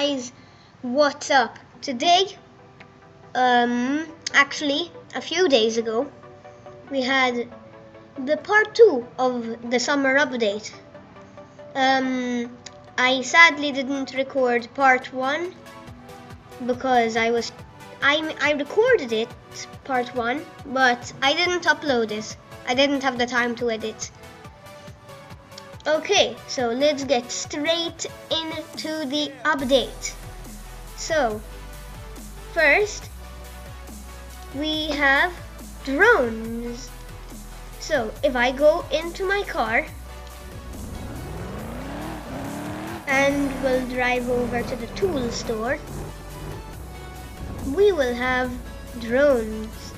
guys, what's up? Today, actually a few days ago, we had the part 2 of the summer update. I sadly didn't record part 1 because I recorded it, part 1, but I didn't upload it. I didn't have the time to edit. Okay, so let's get straight into the update. So, first, we have drones. So, if I go into my car and we'll drive over to the tool store, we will have drones.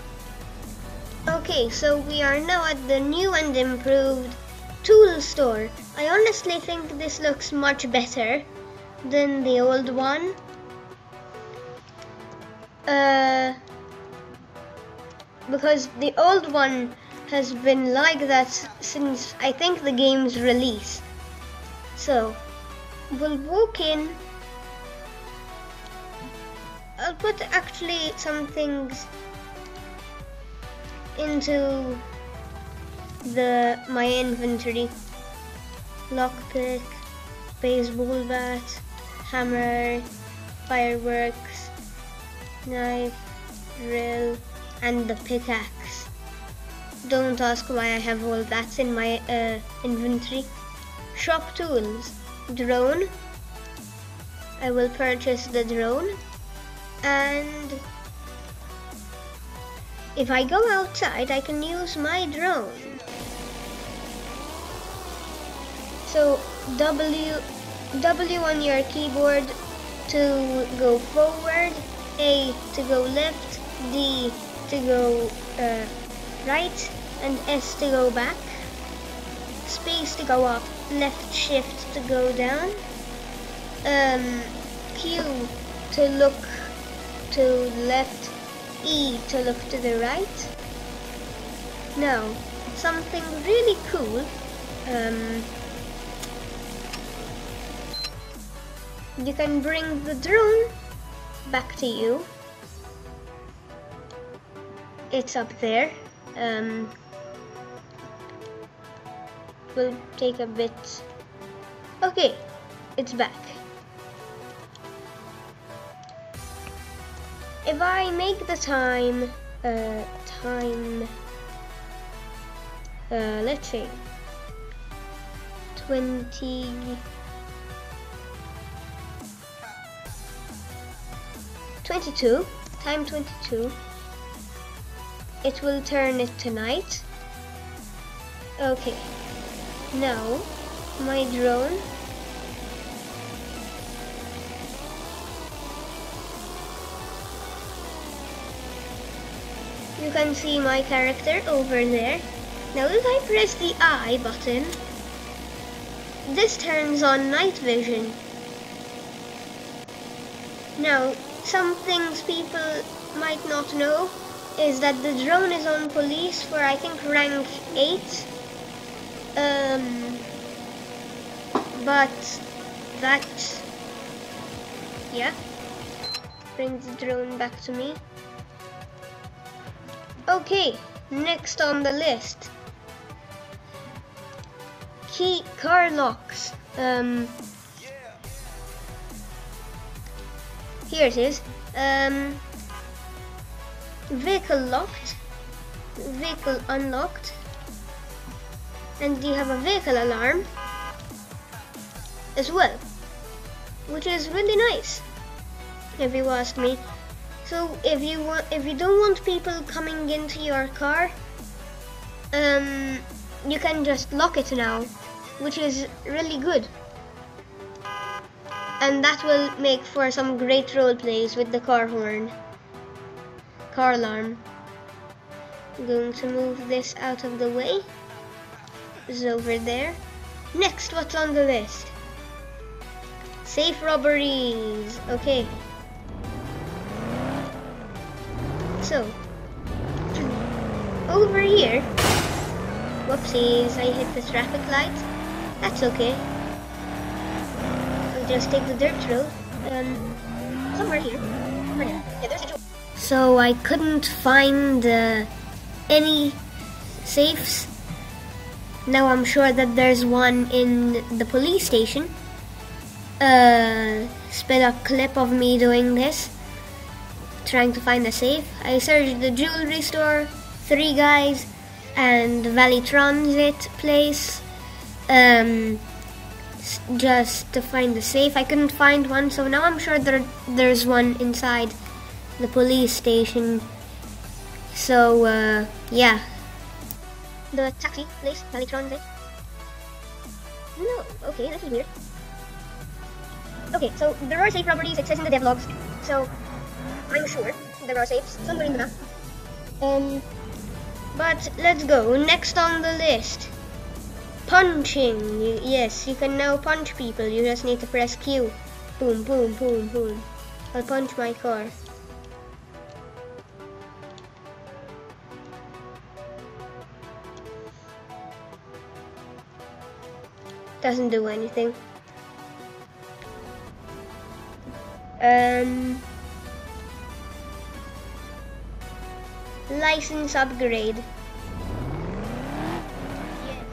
Okay, so we are now at the new and improved tool store. I honestly think this looks much better than the old one. Because the old one has been like that since I think the game's release. So, we'll walk in. I'll put actually some things into my inventory. Lockpick, baseball bat, hammer, fireworks, knife, drill, and the pickaxe. Don't ask why I have all that in my inventory. Shop tools, drone. I will purchase the drone, and if I go outside, I can use my drone. So W on your keyboard to go forward, A to go left, D to go right, and S to go back. Space to go up, left shift to go down. Q to look to the left, E to look to the right. Now, something really cool. You can bring the drone back to you. It's up there. Will take a bit. Okay, it's back. If I make the time, let's say 22, time 22, it will turn it to night. Okay, now my drone you can see my character over there. Now if I press the I button, this turns on night vision. Now, some things people might not know is that the drone is on police for I think rank 8. But that, yeah, brings the drone back to me. Okay, next on the list, key car locks. Here it is. Vehicle locked, vehicle unlocked, and you have a vehicle alarm as well, which is really nice, if you ask me. So if you don't want people coming into your car, you can just lock it now, which is really good. And that will make for some great role plays with the car alarm. I'm going to move this out of the way. It's over there. Next, what's on the list? Safe robberies. Okay. So, over here. Whoopsies, I hit the traffic light. That's okay. I'll just take the dirt road. Somewhere here. Over there. Yeah, there's a jewel. So I couldn't find any safes. Now I'm sure that there's one in the police station. Spin a clip of me doing this, trying to find a safe. I searched the jewelry store, 3 Guys, and Valley Transit place, just to find the safe. I couldn't find one, so now I'm sure there's one inside the police station. So yeah. The taxi place, Valley Transit. No, okay, this is weird. Okay, so there are safe properties, it says in the devlogs, so I'm sure there are safes somewhere in the map. But let's go. Next on the list, punching. Yes, you can now punch people. You just need to press Q. Boom, boom, boom, boom. I'll punch my car. Doesn't do anything. License upgrade. Yes.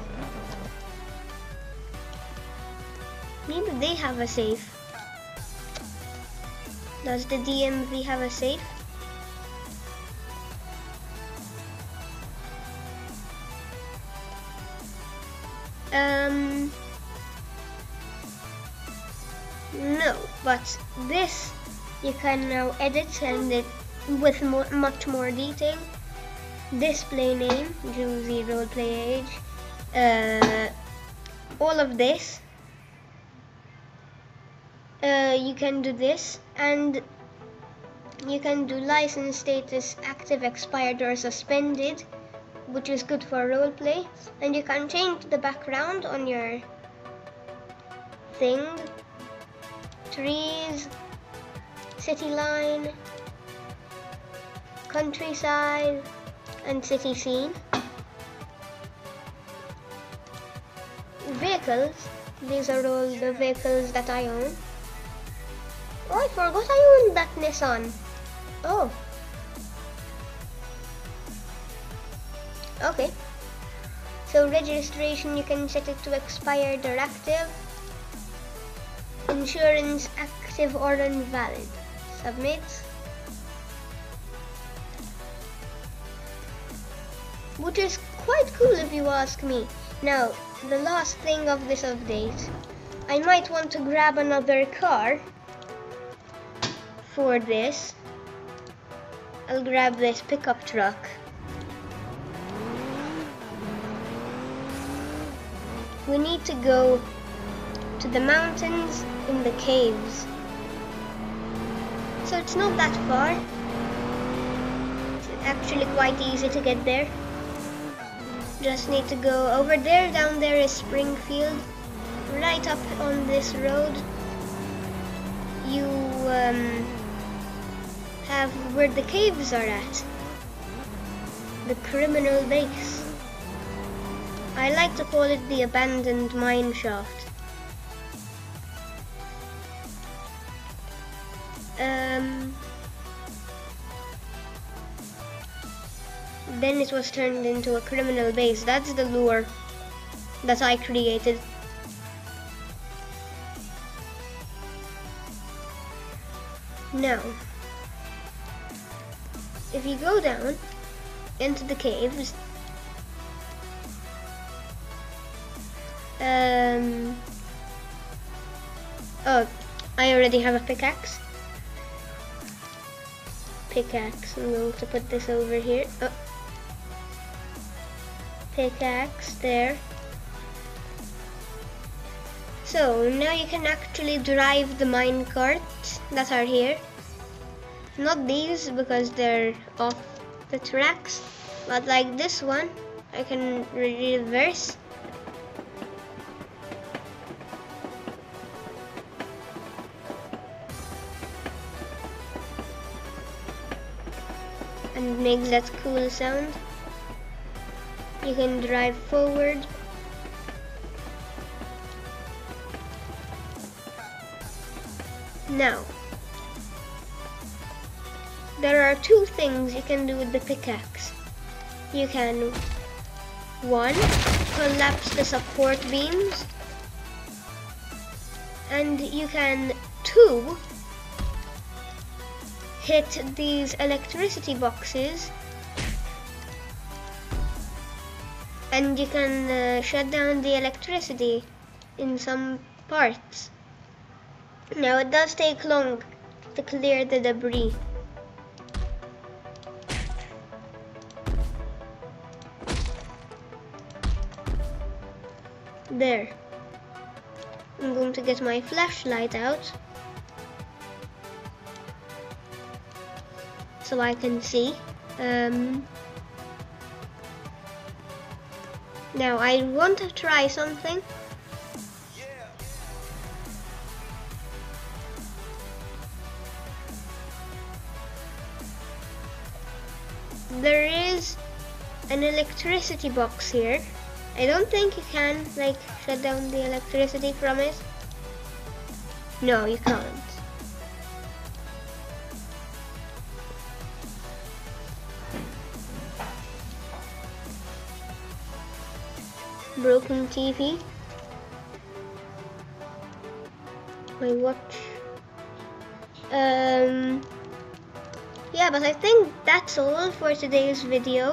Maybe they have a safe. Does the DMV have a safe? No, but this you can now edit and it with much more detail. Display name, Juicy Roleplay Age, all of this. You can do this, and you can do license status active, expired, or suspended, which is good for roleplay. And you can change the background on your thing. Trees, city line, countryside, and city scene. Vehicles, these are all the vehicles that I own. Oh, I forgot I owned that Nissan. Oh. Okay. So registration, you can set it to expired or active. Insurance active or invalid. Submit. Which is quite cool if you ask me. Now, the last thing of this update. I might want to grab another car for this. I'll grab this pickup truck. We need to go to the mountains in the caves. So it's not that far. It's actually quite easy to get there. Just need to go over there. Down there is Springfield. Right up on this road, you have where the caves are at. The criminal base. I like to call it the abandoned mine shaft. Then it was turned into a criminal base. That's the lure that I created. Now, if you go down into the caves, oh, I already have a pickaxe. I'm going to put this over here. Oh. Pickaxe there. So now you can actually drive the mine carts that are here. Not these because they're off the tracks, but like this one, I can reverse. And makes that cool sound. You can drive forward. Now, there are two things you can do with the pickaxe. You can, 1, collapse the support beams, and you can, 2, hit these electricity boxes, and you can shut down the electricity in some parts. Now it does take long to clear the debris. There. I'm going to get my flashlight out so I can see. Now I want to try something. There is an electricity box here. I don't think you can like shut down the electricity from it. No, you can't. Broken TV. My watch. Yeah, but I think that's all for today's video.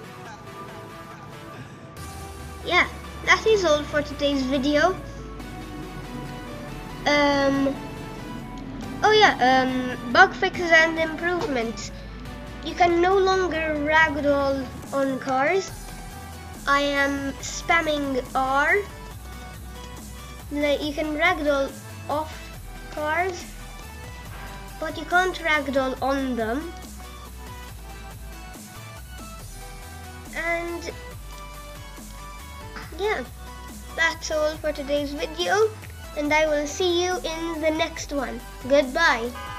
Yeah, that is all for today's video. Bug fixes and improvements. You can no longer ragdoll on cars. I am spamming R. Like, you can ragdoll off cars, but you can't ragdoll on them. And yeah, that's all for today's video, and I will see you in the next one. Goodbye.